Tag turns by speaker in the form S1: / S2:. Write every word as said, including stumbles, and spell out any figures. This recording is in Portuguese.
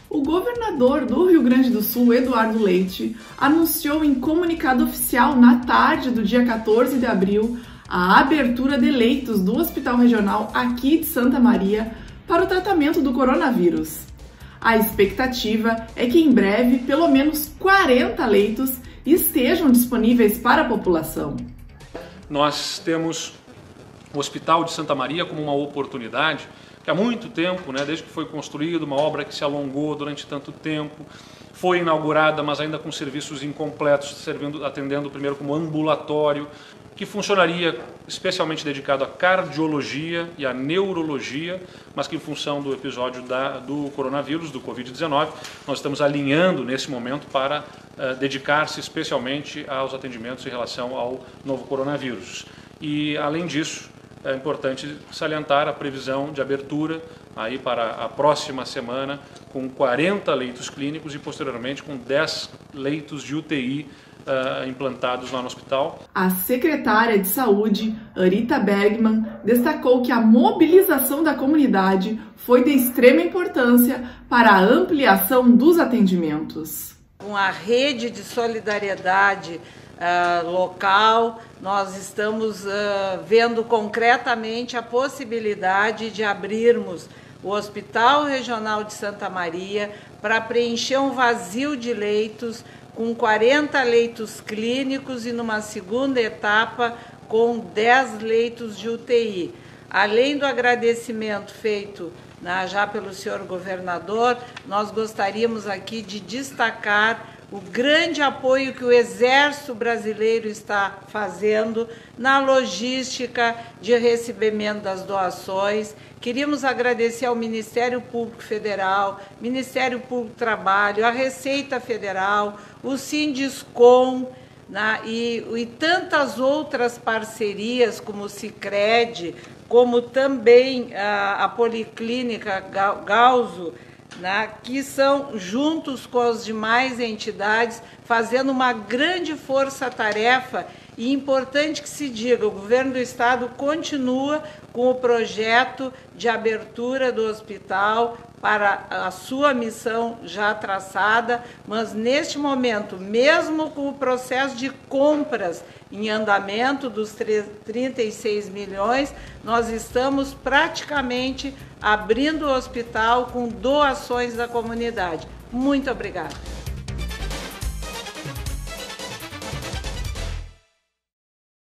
S1: O governador do Rio Grande do Sul, Eduardo Leite, anunciou em comunicado oficial na tarde do dia quatorze de abril a abertura de leitos do Hospital Regional aqui de Santa Maria para o tratamento do coronavírus. A expectativa é que em breve pelo menos quarenta leitos estejam disponíveis para a população.
S2: Nós temos o Hospital de Santa Maria como uma oportunidade que há muito tempo, né, desde que foi construído, uma obra que se alongou durante tanto tempo, foi inaugurada, mas ainda com serviços incompletos, servindo, atendendo primeiro como ambulatório, que funcionaria especialmente dedicado à cardiologia e à neurologia, mas que em função do episódio da, do coronavírus, do Covid dezenove, nós estamos alinhando nesse momento para uh, dedicar-se especialmente aos atendimentos em relação ao novo coronavírus. E, além disso, é importante salientar a previsão de abertura aí para a próxima semana com quarenta leitos clínicos e posteriormente com dez leitos de U T I uh, implantados lá no hospital.
S1: A secretária de Saúde, Arita Bergman, destacou que a mobilização da comunidade foi de extrema importância para a ampliação dos atendimentos.
S3: Com a rede de solidariedade Uh, local, nós estamos uh, vendo concretamente a possibilidade de abrirmos o Hospital Regional de Santa Maria para preencher um vazio de leitos com quarenta leitos clínicos e numa segunda etapa com dez leitos de U T I. Além do agradecimento feito né, já pelo senhor governador, nós gostaríamos aqui de destacar o grande apoio que o Exército Brasileiro está fazendo na logística de recebimento das doações. Queríamos agradecer ao Ministério Público Federal, Ministério Público do Trabalho, a Receita Federal, o Sinduscom, né, e, e tantas outras parcerias, como o Sicredi, como também a, a Policlínica Gauso, né, que são, juntos com as demais entidades, fazendo uma grande força-tarefa. E importante que se diga, o governo do estado continua com o projeto de abertura do hospital para a sua missão já traçada, mas neste momento, mesmo com o processo de compras em andamento dos trinta e seis milhões, nós estamos praticamente abrindo o hospital com doações da comunidade. Muito obrigada.